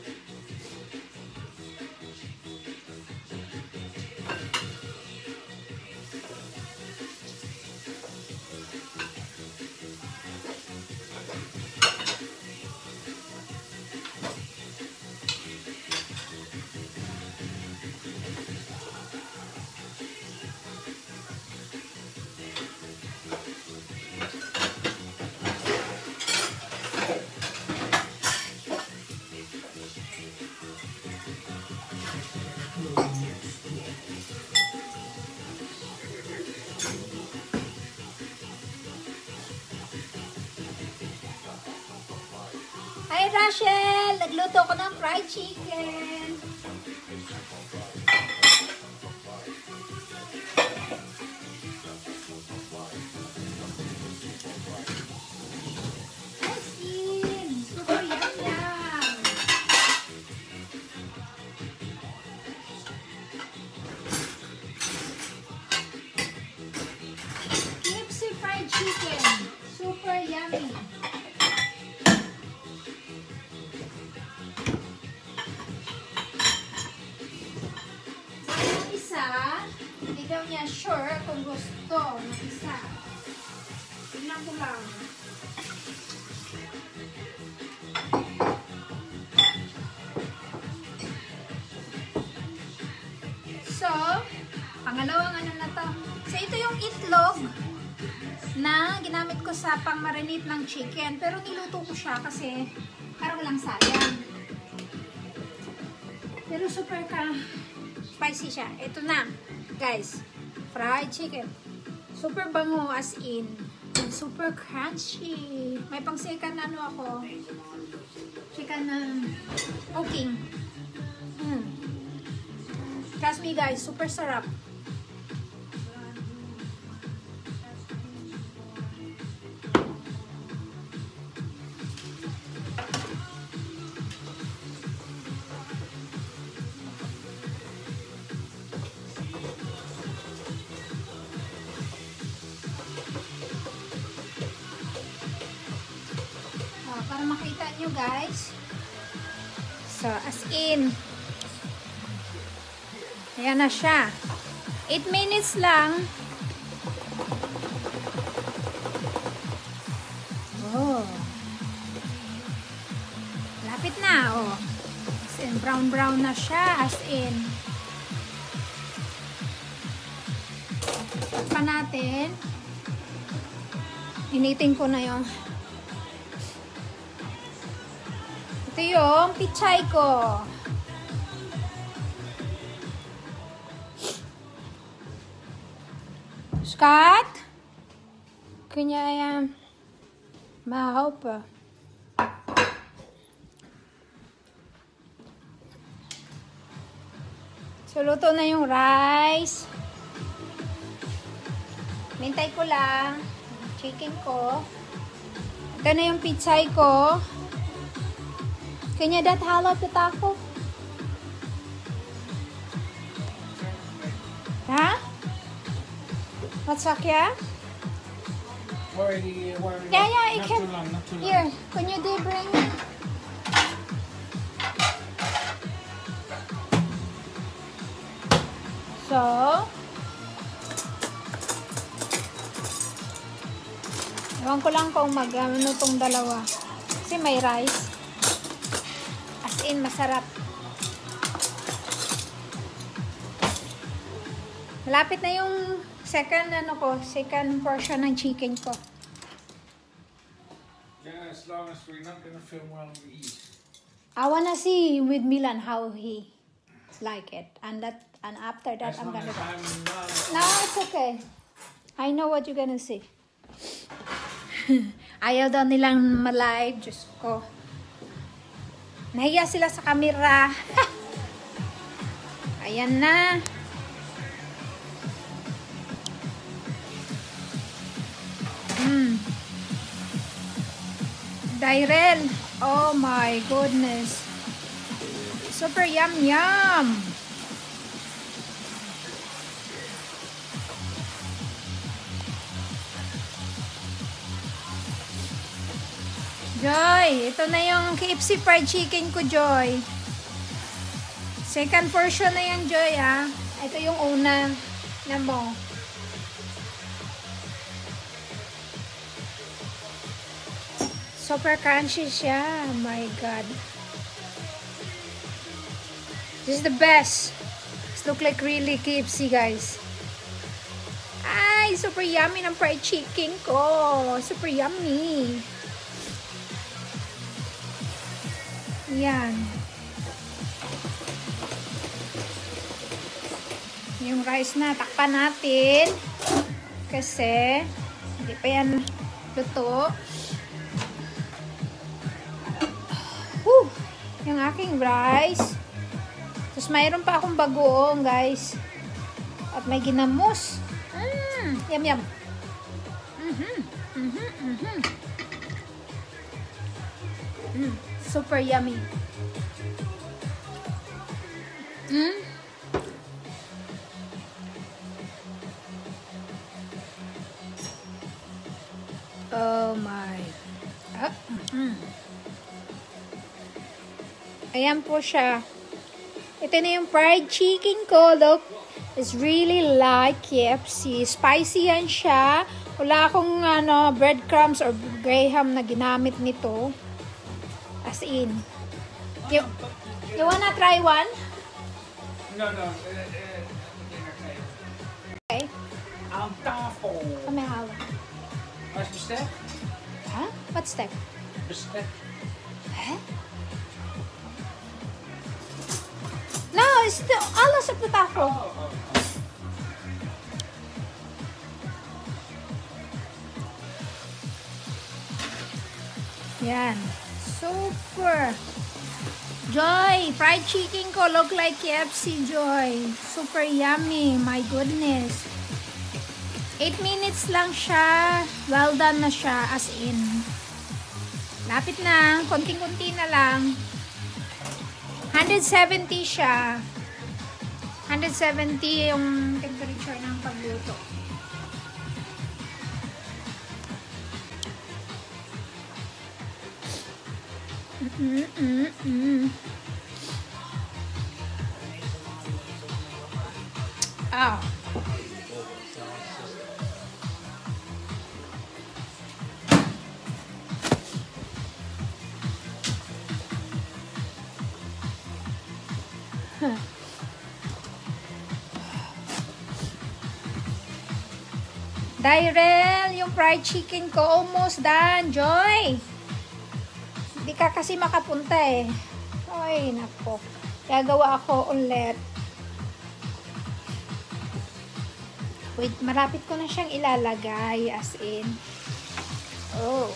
Hi Rachel! Nagluto ko ng fried chicken. Asin! Super yum yum! K F C fried chicken. Super yummy. Hindi daw niya sure kung gusto ng isa. Tingnan ko lang. So, pangalawang ano na to. So, ito yung itlog na ginamit ko sa pang-marinate ng chicken. Pero niluto ko siya kasi parang walang sayang. Pero super ka spicy siya. Ito na, guys. Fried chicken. Super bango as in. And super crunchy. May pang second ano ako. Chicken na cooking. Mm. Trust me guys, super sarap. nyo guys. So, as in. Ayan na siya. eight minutes lang. Oh. Lapit na, oh. As in, brown-brown na siya. As in. Pa natin. Initin ko na yung ito yung pichay ko. Scott? Kanya yan. Mahaw pa. So, luto na yung rice. Mintay ko lang. Chicken ko. Ito na yung pichay ko. Kanya dat halot ito ako. Ha? What's up, yeah? Already, already. Yeah, yeah, it not can. too long, not too long. Here, can you do bring it? So, ewan ko lang kung mag-ano tong dalawa. Kasi may rice. As in, masarap. Malapit na yung second, ano ko, second portion ng chicken ko. Yeah, as long as we're not gonna film while we eat. I wanna see with Milan how he like it. And that, and after that, As I'm long gonna... as I'm not. No, it's okay. I know what you're gonna see. Ayaw daw nilang ma-live. Diyos ko. Nahiya sila sa camera. Ayan na. Mm. Dairel. Oh my goodness. Super yum yum. Joy, ito na yung K F C fried chicken ko, Joy. Second portion na yan, Joy, ha. Ito yung una na mo. Super crunchy siya. Oh my God. This is the best. This look like really K F C, guys. Ay, super yummy ng fried chicken ko. Super yummy. Yan. Yung rice na, takpan natin. Kasi, hindi pa yan luto. Whew! Yung aking rice. Tapos mayroon pa akong bagoong, guys. At may ginamos. Mmm, yum yum. Mhm, mhm, mhm. Mm, super yummy. Mm. Oh my. Ah, mm. Ayan po siya. Ito na yung fried chicken ko. Look, it's really like K F C. Spicy yan siya. Wala akong ano, breadcrumbs or graham na ginamit nito. As in. You, you wanna try one? No, no. Uh, uh, Okay. Aan tafel. Come halen. Waar is bestek? Huh? What's that? Bestek. Huh? No, it's the, alles op de tafel. Oh, oh, oh. Yan. Super. Joy, fried chicken ko look like K F C, Joy. Super yummy. My goodness. eight minutes lang siya. Well done na siya, as in. Lapit na. Konting-konti na lang. one seventy siya. one seventy yung temperature ng pagluto. Mm -mm -mm. Ow. Huh. Dyrel, yung fried chicken ko almost done, Joy. Hindi ka kasi makapunta eh. Ay, nako. Gagawa ako ulit. Wait, malapit ko na siyang ilalagay as in. Oh.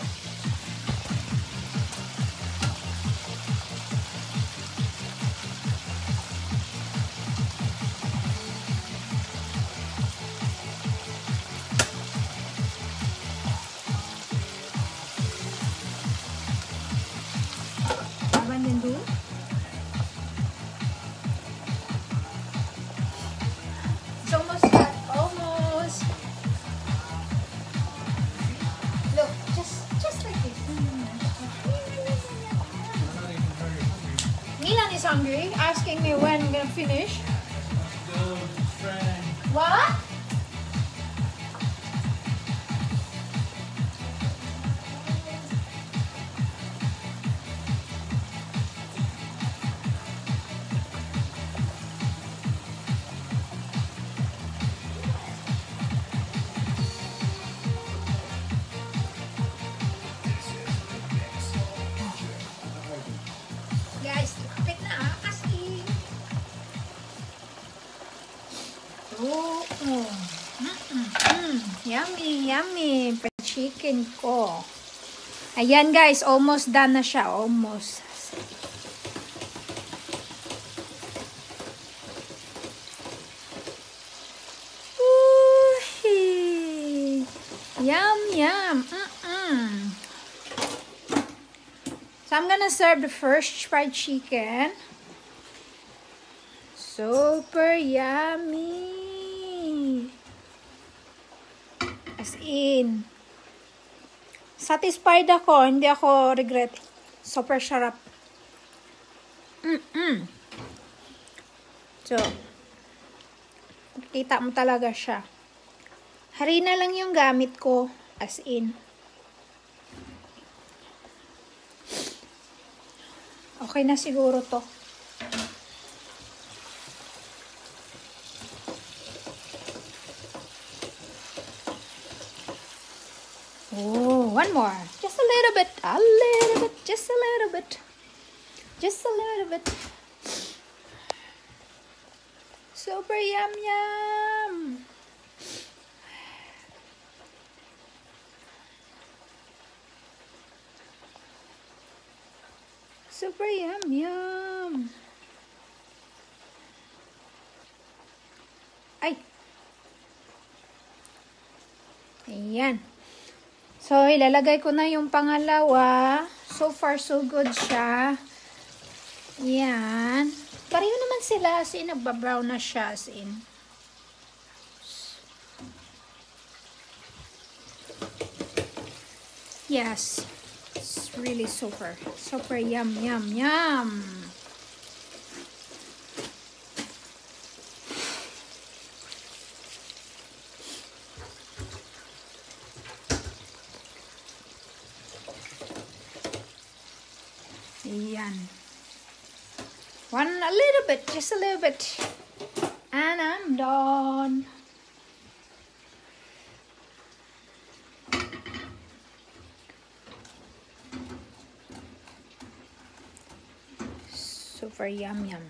It's almost done. Almost. Look, just just like this. Milan is hungry, asking me when I'm gonna finish. Go, Frank. What? Guys, kapit na ah, kasi. Oh, oh. Mm -mm -mm. Yummy, yummy. Chicken ko. Ayan guys, almost done na siya. Almost. Ooh, yum, yum. Mm -mm. So I'm gonna serve the first fried chicken. Super yummy. As in, satisfied ako. Hindi ako regret. Super sarap. Mm-mm. So, kita mo talaga siya. Harina lang yung gamit ko. As in. Okay na siguro to. Oh, one more. Just a little bit. A little bit. Just a little bit. Just a little bit. Super yum yum. Super yum yum. Ay. Ayan. So, ilalagay ko na yung pangalawa. So far, so good siya. Ayan. Pareho naman sila. As in, nagbabrown na siya. As in. Yes. It's really super. Super yum, yum, yum. Ayan. One, a little bit. Just a little bit. And I'm done. Super yum yum.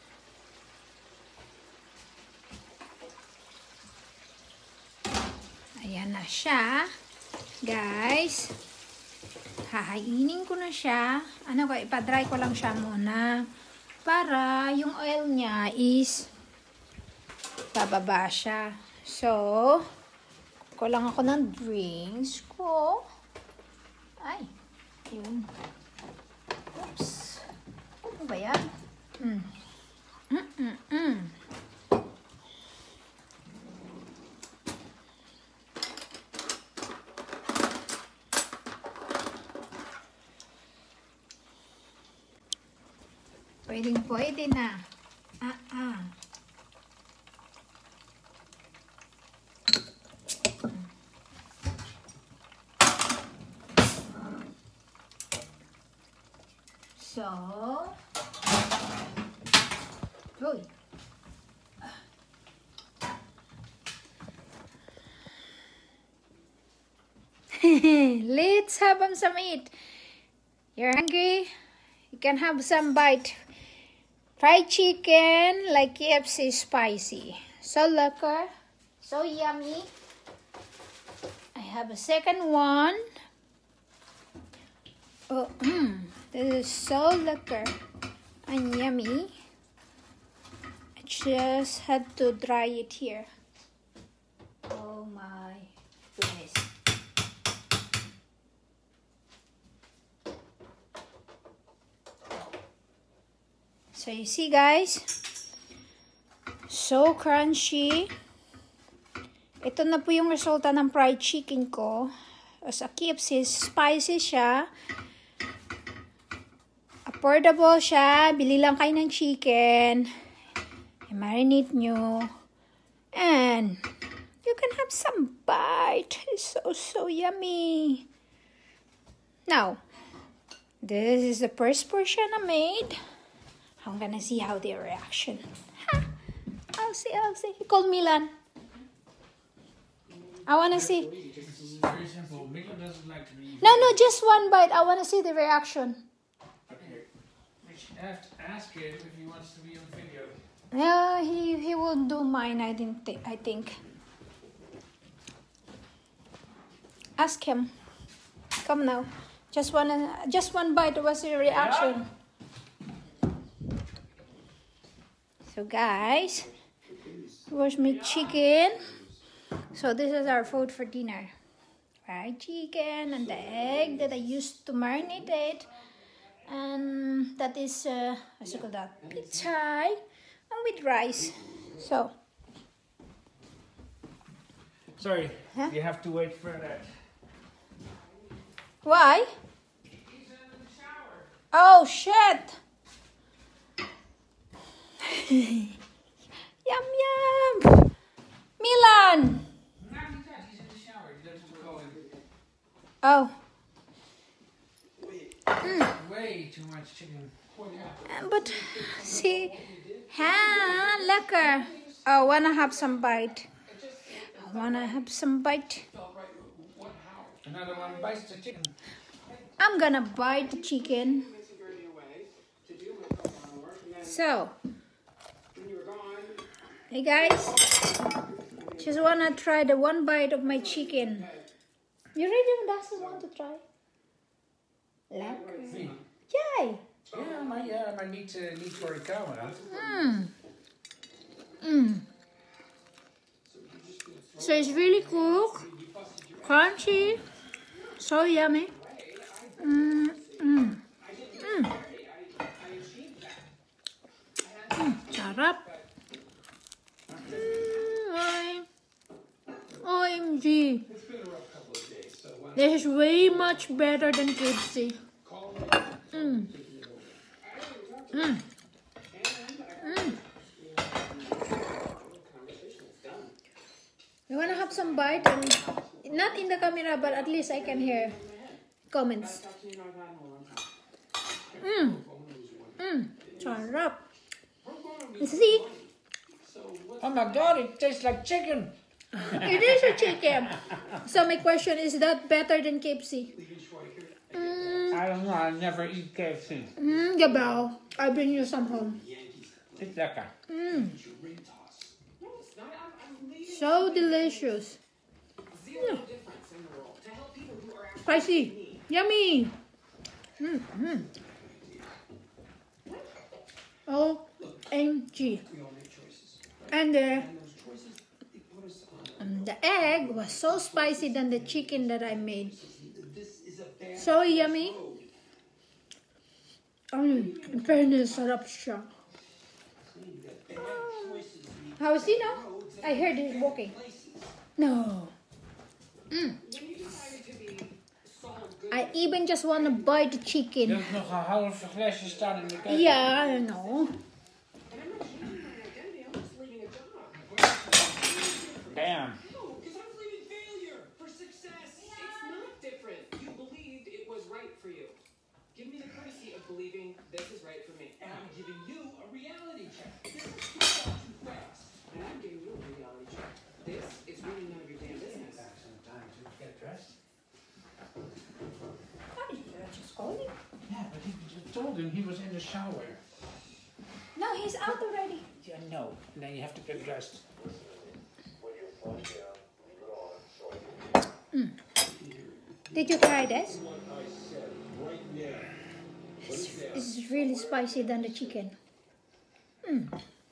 Ayan na siya. Guys. Hahainin ko na siya. Ano ko, ipa-dry ko lang siya muna. Para yung oil niya is bababa siya. So, ko lang ako ng drinks ko. Ay, yun. Oops. Ano ba yan? Mm. Mm -mm -mm. Pwedeng pwede na. Ah, ah. So, uy. Let's have some meat. You're hungry? You can have some bite. Fried chicken, like K F C, spicy. So lekker. So yummy. I have a second one. Oh, mm, this is so lekker and yummy. I just had to dry it here. Oh my goodness. So you see guys, so crunchy. Ito na po yung resulta ng fried chicken ko. Sa K F C, spicy siya. Affordable siya. Bili lang kayo ng chicken. I-marinate nyo. And you can have some bite. It's so, so yummy. Now, this is the first portion I made. I'm gonna see how their reaction. Ha! I'll see, I'll see. Call Milan. I wanna see. It's very simple. Mila doesn't like to eat. No, no, just one bite. I wanna see the reaction. Okay. We should have to ask him if he wants to be on video. Yeah, he he will do mine. I didn't think. I think. Ask him. Come now. Just one. Just one bite. What's your reaction? So guys, here's my chicken. So this is our food for dinner. Fried chicken and the egg that I used to marinate it. And that is, uh, what you call that? Pizza and with rice. So. Sorry, Huh? you have to wait for that. Why? He's in the shower. Oh shit! Yum yum! Milan! No, he's not. He's in the shower. He doesn't go in. Oh. Way too much chicken. But, see, ha, lekker. I wanna have some bite. I wanna have some bite. Another one bites the chicken. I'm gonna bite the chicken. So, hey guys, just wanna try the one bite of my chicken. You really doesn't want to try? Lekker. Me? Yay! Yeah, my yeah, my need to need for a camera. Mmm. Mmm. So it's really cooked, crunchy, so yummy. Mmm. Mmm. Mmm. Mm, sarap. Mm, O M G. This is way much better than K F C. Mm. Mm. Mm. You wanna have some bite and not in the camera, but at least I can hear comments. Mmm. Mmm. Sarap. See? Oh my god, it tastes like chicken. It is a chicken. So my question is that better than K F C? Mm, I don't know, I never eat K F C. mm, Gabao. I'll bring you some home. It's lekker. Mm. So delicious. Mm. Spicy. Yummy. Mm, mm. O M G. And the, um, the egg was so spicy than the chicken that I made. So yummy. Um, in fairness, sarap siya. How is he now? I heard he's walking. No. Mm. I even just want to buy the Je chicken. hebt nog een half flesje staan in de keuken. Yeah, I know. Damn. No, because I believe in failure for success. It's not different. You believed it was right for you. Give me the courtesy of believing this is right for me. And I'm giving you a reality check. This is too far too fast. And I'm giving you a reality check. This is really none of your damn business. Get dressed. Just calling. Yeah, but he told him he was in the shower. No, he's out already. Yeah, no. Then you have to get dressed. Mm. Did you try this? It's, this is really spicy than the chicken. Mm.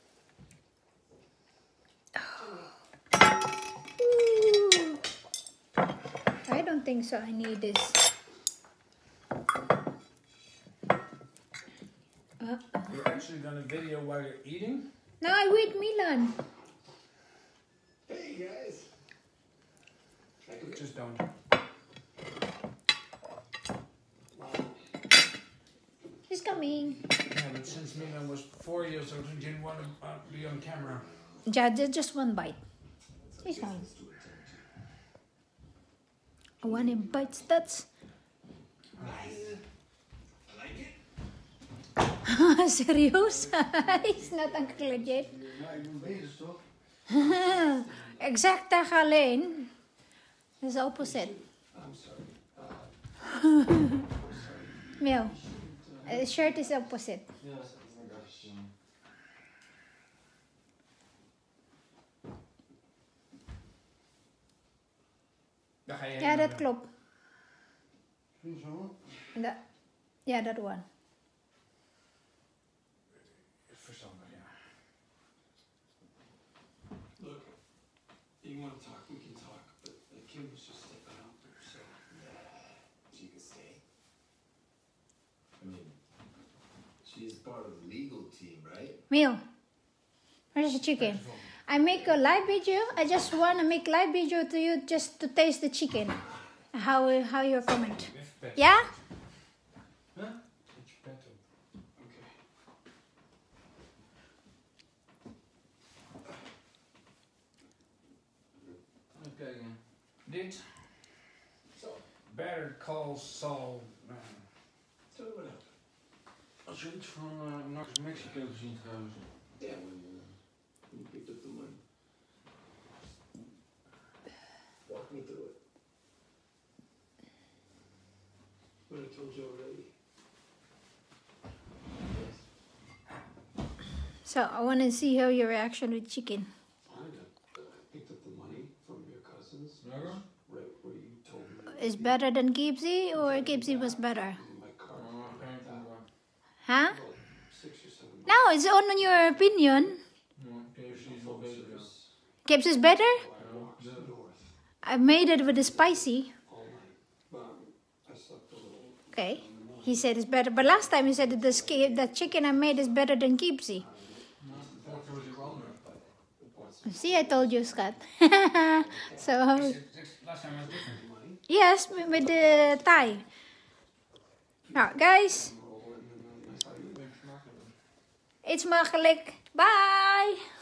Ooh. I don't think so. I need this. Uh, You're actually gonna video while you're eating? no, I wait Milan. Hey guys. Just don't. He's coming. Yeah, but since Milan was four years old, he didn't want to uh, be on camera. Yeah, ju- just one bite. He's fine. One bites, that's... Serious? He's not Uncle Legit. Exact alleen. Dat is opposite. Meow. Uh, shirt is opposite. Daar ga je Ja, heen, dat eh. klopt. Dat, ja, dat one. Verstandig, ja. Look, you want to talk, we can talk, but uh, Kim was just stepping out there, so she can stay. I mean, she's part of the legal team, right? Meal. Where's the chicken? I make a live video. I just want to make live video to you just to taste the chicken. How how your comment? Yeah? Huh? It's better. Okay. Oké, ja. Dit. So, Better Call Saul. Uh, tell me what happened. Als je iets van uh, Narcos Mexico gezien trouwens. Yeah, when you, when you picked up the money. Walk me through it. What I told you already. Yes. So I want to see how your reaction with chicken. Fine. I, I picked up the money from your cousins. Ja? Right where you told me. Is better than Gibbsy or Gibbsy was better? In my car. Oh, geen probleem. Huh? About six or seven months. No, it's on your opinion. Ja, K F C is wel beter, ja. Gibbs is better? I walked to the north I made it with the spicy. all night. But I slept a little. Okay. He said it's better. But last time he said that the, ski- the chicken I made is better than Gibbsy. Vorige keer was ik wel meer. See, I told you, Scott. So, Last time was different. yes, with the Thai. Nou, guys. It's makkelijk. Bye.